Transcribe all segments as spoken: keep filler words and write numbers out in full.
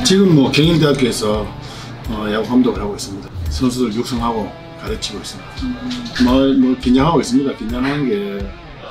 지금 뭐 경인대학교에서 어, 야구 감독을 하고 있습니다. 선수들 육성하고 가르치고 있습니다. 뭐, 뭐 긴장하고 있습니다. 긴장하는 게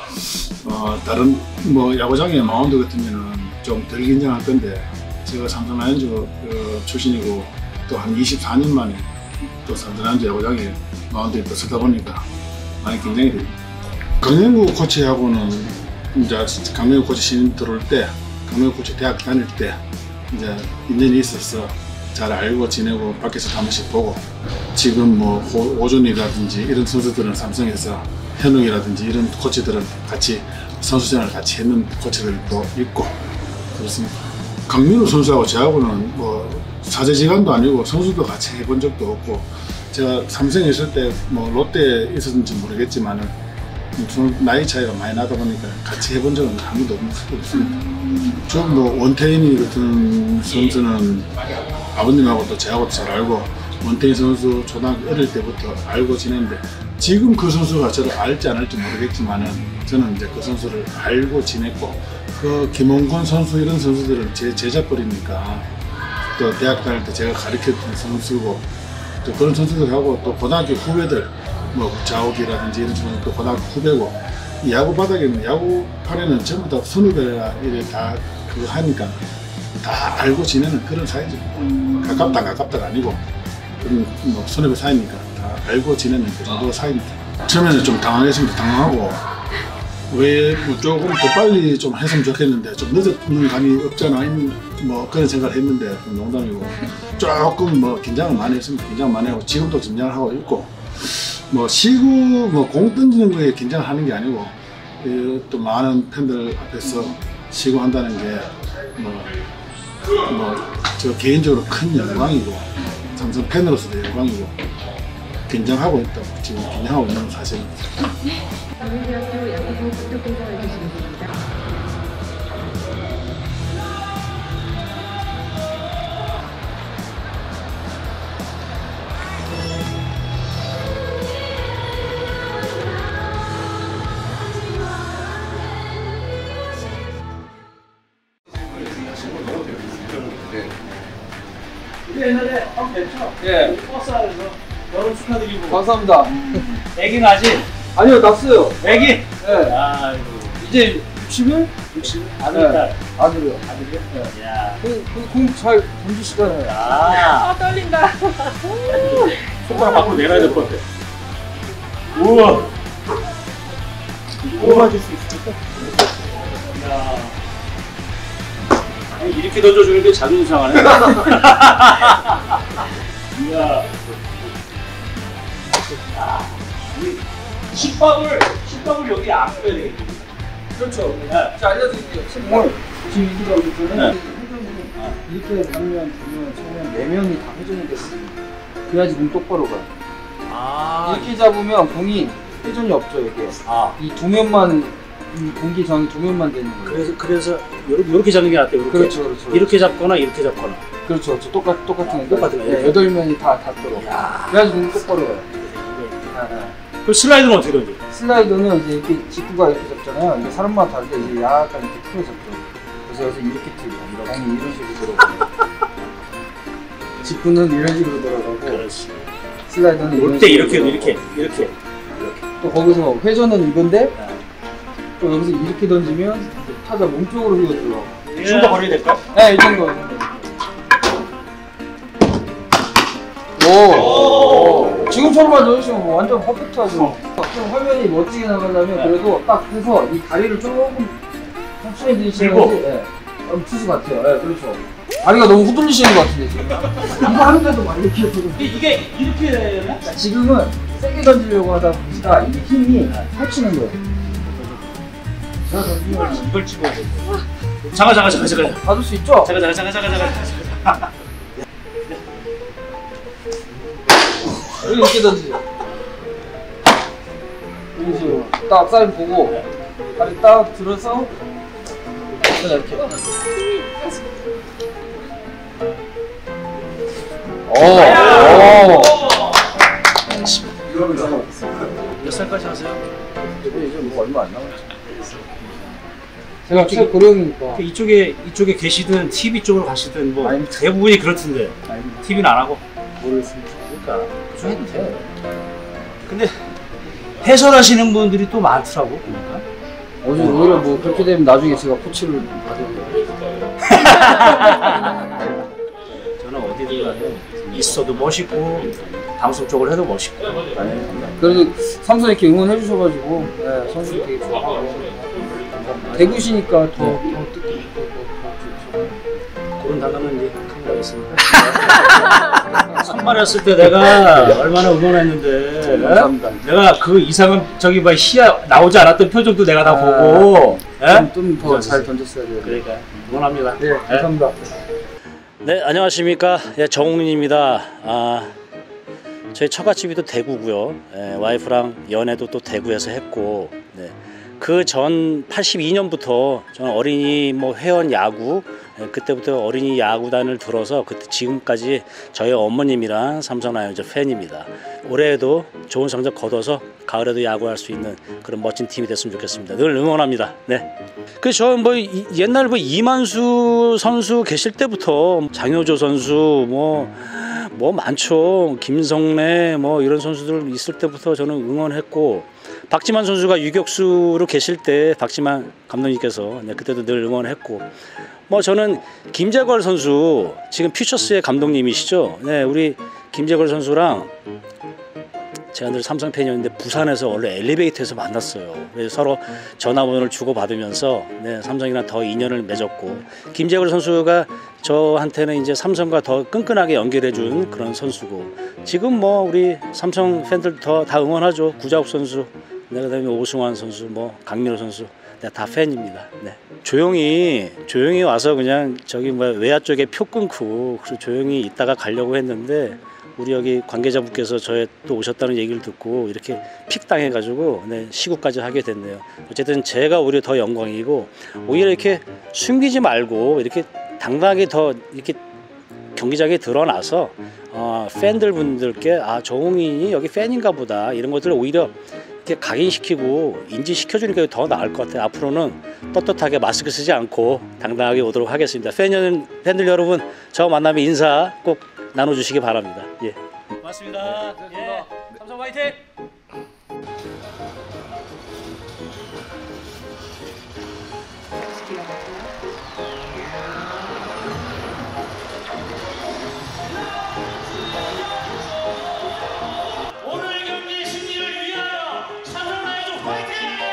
어, 다른 뭐 야구장의 마운드 같으면은 좀 덜 긴장할 건데 제가 삼성 라이온즈 그 출신이고 또 한 이십사 년 만에 또 삼성 라이온즈 야구장에 마운드에 또 서다 보니까 많이 긴장이 됩니다. 강명구 코치하고는 이제 강명구 코치 신임 들어올 때, 강명구 코치 대학 다닐 때 이제 인연이 있어서 잘 알고 지내고 밖에서 한 번씩 보고 지금 뭐 오준이라든지 이런 선수들은 삼성에서 현웅이라든지 이런 코치들은 같이 선수생활을 같이 했는 코치들도 있고 그렇습니다. 강민우 선수하고 저하고는 뭐 사제지간도 아니고 선수도 같이 해본 적도 없고 제가 삼성에 있을 때 뭐 롯데에 있었는지 모르겠지만은 나이 차이가 많이 나다 보니까 같이 해본 적은 아무도 없습니다. 좀 뭐 원태인이 같은 선수는 아버님하고도 저하고도 잘 알고 원태인 선수 초등학교 어릴 때부터 알고 지냈는데 지금 그 선수가 저를 알지 않을지 모르겠지만은 저는 이제 그 선수를 알고 지냈고 그 김홍곤 선수 이런 선수들은 제 제자뻘이니까 또 대학 다닐 때 제가 가르쳤던 선수고 또 그런 선수들하고 또 고등학교 후배들 뭐 자욱이라든지 이런 선수는 또 고등학교 후배고 이 야구 바닥에는 야구판에는 전부 다 선후배가 이래 다 그거 하니까 다 알고 지내는 그런 사이죠. 음. 가깝다 가깝다가 아니고 그런 뭐 선후배 사이니까 다 알고 지내는 그 정도 사이입니다. 처음에는 좀 당황했습니다. 당황하고 왜 뭐 조금 더 빨리 좀 했으면 좋겠는데 좀 늦었는 감이 없잖아 뭐 그런 생각을 했는데 농담이고 조금 뭐 긴장을 많이 했습니다. 긴장 많이 하고 지금도 긴장을 하고 있고 뭐 시구 뭐 공 던지는 거에 긴장을 하는 게 아니고 또 많은 팬들 앞에서 시구 한다는 게 뭐 뭐 저 개인적으로 큰 영광이고 삼성 팬으로서도 영광이고 긴장하고 있다고 지금 긴장하고 있는 사실입니다. 경희대학교 야구부 국토공사에 계신 분입니다. 옛날에 형 됐죠? 예. 버스 안에서 결혼 축하드리고. 감사합니다. 애기는 아직? 아니요, 났어요. 애기? 네. 아이고. 이제 육십 일? 육십 일? 아들, 네. 딸? 아들이요. 아들이요? 네. 야. 공 잘 던지시잖아요. 아. 아, 떨린다. 손가락 밖으로 내놔야 될 것 같아. 우와. 뭐 맞을 수 있을까? 야. 아니, 이렇게 던져주는데 자존심 상하네. 이야. 식빵을, 식빵을 여기 안 뿌려야 되겠네. 그렇죠. 네. 자, 알려드릴게요. 오늘 지금 이기가 오기 전에 네. 이렇게 보면 보면 처음에 네 명이 다 회전이 됐습니다. 그래야지 공 똑바로 가요. 아. 이렇게 잡으면 공이 회전이 없죠, 이게. 아. 이 두 면만 이 공기 저항이 두 면만 되는 거예요. 그래서, 그래서, 요렇게, 요렇게 잡는 게 낫대요. 이렇게. 그렇죠, 그렇죠. 이렇게 잡거나, 이렇게 잡거나. 그렇죠, 그렇죠. 똑같, 똑같은 거. 똑같은 거예요. 네, 여덟 면이 다 닿도록. 그래야지 공이 똑바로 가요. 그 슬라이드는 어떻게 던져? 슬라이더는 이제 이렇게 직구가 이렇게 잡잖아요. 이게 사람마다 다르게 이제 약간 이렇게 틀어 잡죠. 그래서 여기서 이렇게 틀고, 공이 이런 식으로 돌아가고. 직구는 이런 식으로 돌아가고, 그렇지. 슬라이더는 올 이런 때 식으로 이렇게, 이렇게, 돌아가고. 이렇게. 또 거기서 회전은 이건데, 네. 또 여기서 이렇게 던지면 타자 몸쪽으로 휘어 들어가고. 이 정도 거리가 될까? 네, 이 정도. 이 정도. 오! 지금처럼만 넣으시면 뭐 완전 퍼펙트하죠. 좀 화면이 멋지게 나가려면 네. 그래도 딱 해서 이 다리를 조금 천천히 드시면서 네. 좀 투수 같아요. 네, 그렇죠. 다리가 너무 후들리시는 것 같은데 지금. 이거 하는데도 막 이렇게 해서 이게 이렇게 되나? 지금은 세게 던지려고 하다 보니까 이게 힘이 살치는 거예요. 이걸 찍어야 돼. 잠깐 잠깐 잠깐 잠깐. 받을 수 있죠? 잠깐 잠깐 잠깐 잠깐 잠깐. 여기 이렇게 던지죠. 이런 식으로 딱 사인 보고 다리 딱 들어서 그냥 이렇게. 오. 오. 몇 살까지 하세요? 이제 뭐 얼마 안 남았죠. 제가 진짜 그러니까 이쪽에 이쪽에 계시든 티비 쪽으로 가시든 뭐 아니, 대부분이 그렇던데 아니, 티비는 안 하고. 모르겠습니다. 그러니까 좀 해도 돼. 근데 해설하시는 분들이 또 많더라고 보니까. 오히려, 오히려 뭐 그렇게 되면 나중에 제가 코치를 받아요. 저는 어디든 간에 있어도 멋있고 방송 쪽을 해도 멋있고. 그래도 삼성 이렇게 응원해 주셔가지고 네, 선수들 되게 좋아하고 대구시니까 더, 더 뜻깊고 더 좋죠. 그런 단어는 이제 큰일 나겠습니다. 선발했을 때 내가 얼마나 응원했는데. 감사합니다. 내가 그 이상은 저기 뭐 시야 나오지 않았던 표정도 내가 다 아, 보고. 좀 더 잘 던졌어야 돼요. 그러니까 응원합니다. 네, 감사합니다. 네, 안녕하십니까. 예, 정웅민입니다. 아, 저희 처갓집이 또 대구고요. 예, 와이프랑 연애도 또 대구에서 했고, 네. 그 전 팔십이 년부터 저는 어린이 뭐 회원 야구, 예, 그때부터 어린이 야구단을 들어서 그때 지금까지 저희 어머님이랑 삼성 라이온즈 팬입니다. 올해에도 좋은 성적 거둬서 가을에도 야구할 수 있는 그런 멋진 팀이 됐으면 좋겠습니다. 늘 응원합니다. 네. 그 저 뭐 옛날 뭐 이만수 선수 계실 때부터 장효조 선수 뭐 뭐 많죠. 김성래 뭐 이런 선수들 있을 때부터 저는 응원했고, 박지만 선수가 유격수로 계실 때 박지만 감독님께서 네, 그때도 늘 응원했고, 뭐 저는 김재걸 선수 지금 퓨처스의 감독님이시죠. 네, 우리 김재걸 선수랑 제가 늘 삼성 팬이었는데 부산에서 원래 엘리베이터에서 만났어요. 그래서 서로 전화번호를 주고받으면서 네, 삼성이랑 더 인연을 맺었고, 김재걸 선수가 저한테는 이제 삼성과 더 끈끈하게 연결해준 그런 선수고, 지금 뭐 우리 삼성 팬들 더 다 응원하죠. 구자욱 선수, 네, 그다음에 오승환 선수, 뭐 강민호 선수, 네, 다 팬입니다. 네. 조용히 조용히 와서 그냥 저기 뭐 외야 쪽에 표 끊고 그래서 조용히 있다가 가려고 했는데, 우리 여기 관계자분께서 저에 또 오셨다는 얘기를 듣고 이렇게 픽 당해가지고 네, 시구까지 하게 됐네요. 어쨌든 제가 오히려 더 영광이고, 오히려 이렇게 숨기지 말고 이렇게 당당하게 더 이렇게 경기장에 드러나서 어, 팬들 분들께 아, 정웅이 여기 팬인가 보다 이런 것들을 오히려 이렇게 각인시키고 인지시켜주는 게 더 나을 것 같아요. 앞으로는 떳떳하게 마스크 쓰지 않고 당당하게 오도록 하겠습니다. 팬, 팬들 여러분, 저 만나면 인사 꼭 나눠주시기 바랍니다. 예. 고맙습니다. 예. 삼성 화이팅! 오늘 경기 승리를 위하여 삼성 라이온즈 화이팅!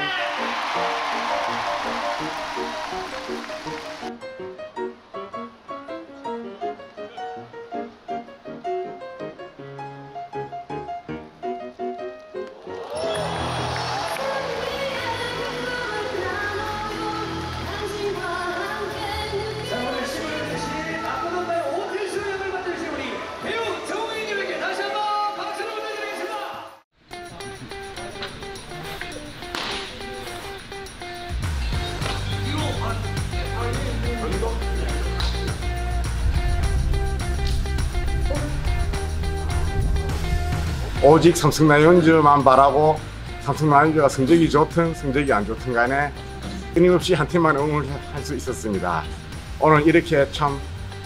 오직 삼성 라이온즈만 바라고 삼성 라이온즈가 성적이 좋든 성적이 안 좋든 간에 끊임없이 한 팀만 응원할 수 있었습니다. 오늘 이렇게 참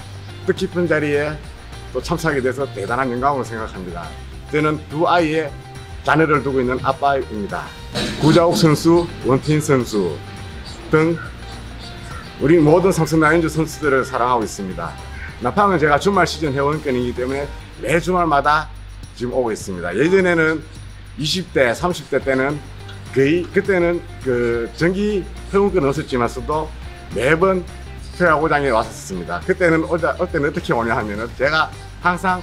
뜻깊은 자리에 또 참석하게 돼서 대단한 영광으로 생각합니다. 저는 두 아이의 자녀를 두고 있는 아빠입니다. 구자욱 선수, 원태인 선수 등 우리 모든 삼성 라이온즈 선수들을 사랑하고 있습니다. 나팡은 제가 주말 시즌 회원권이기 때문에 매 주말마다 지금 오고 있습니다. 예전에는 이십 대, 삼십 대 때는 거의 그때는 그 정기 회원권은 없었지만서도 매번 야구장에 왔었습니다. 그때는 올 때는 어떻게 오냐 하면은 제가 항상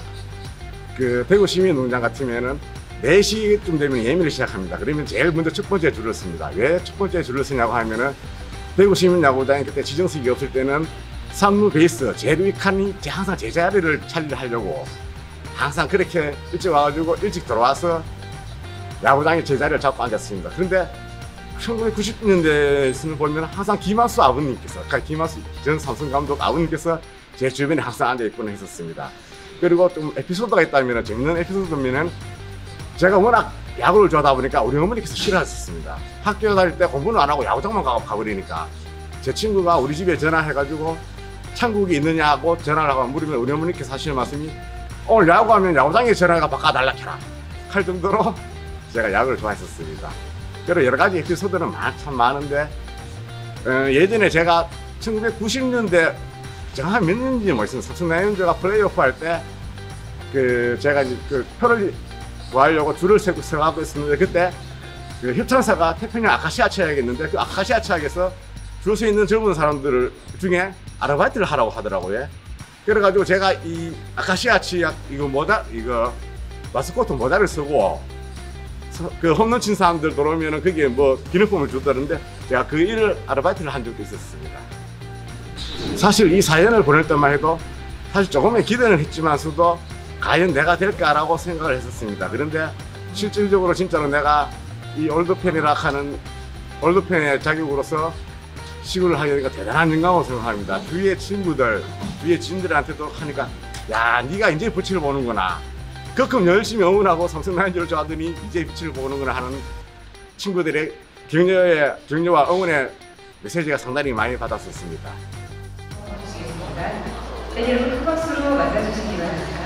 그 대구 시민운동장 같으면은 네 시쯤 되면 예매를 시작합니다. 그러면 제일 먼저 첫 번째 줄을 씁니다. 왜 첫 번째 줄을 쓰냐고 하면은 대구 시민야구장에 그때 지정석이 없을 때는 삼루 베이스 제일 위 칸이 항상 제 자리를 차지하려고 항상 그렇게 일찍 와가지고 일찍 들어와서 야구장에 제 자리를 잡고 앉았습니다. 그런데 천구백구십 년대에서는 보면 항상 김한수 아버님께서, 그러니까 김한수 전 삼성 감독 아버님께서 제 주변에 항상 앉아 있곤 했었습니다. 그리고 좀 에피소드가 있다면, 재밌는 에피소드면은 제가 워낙 야구를 좋아하다 보니까 우리 어머니께서 싫어하셨습니다. 학교 다닐 때 공부는 안 하고 야구장만 가고 가버리니까. 제 친구가 우리 집에 전화해가지고 창국이 있느냐고 전화를 하고 물으면 우리 어머니께서 하시는 말씀이 오늘 야구하면 야구장에 전화가 바꿔달라 캐라 할 정도로 제가 야구를 좋아했었습니다. 그리고 여러 가지 에피소드는 참 많은데 어, 예전에 제가 천구백구십 년대 정확히 몇 년인지 모르겠어요. 삼성 라이온즈가 플레이오프 할 때 그 제가 이제 그 표를 구하려고 줄을 서고 서가고 있었는데 그때 그 협찬사가 태평양 아카시아 치약이었는데 그 아카시아 치약에서 줄 서 있는 젊은 사람들 중에 아르바이트를 하라고 하더라고요. 그래가지고 제가 이 아카시아 치약 이거 모자 이거 마스코트 모자를 쓰고 그 홈런 친 사람들 들어오면은 그게 뭐 기념품을 주더는데 제가 그 일을 아르바이트를 한 적도 있었습니다. 사실 이 사연을 보낼 때만 해도 사실 조금의 기대는 했지만서도 과연 내가 될까라고 생각을 했었습니다. 그런데 실질적으로 진짜로 내가 이 올드팬이라 하는 올드팬의 자격으로서 시구를 하게 되니까 대단한 영광으로 생각합니다. 주위의 친구들, 주위의 지인들한테도 하니까 야, 네가 이제 빛을 보는구나. 그만큼 열심히 응원하고 삼성 라이온즈를 좋아하더니 이제 빛을 보는구나 하는 친구들의 격려의, 격려와 응원의 메시지가 상당히 많이 받았었습니다. 네, 여러분 큰 박수로 맞아주시기 바랍니다.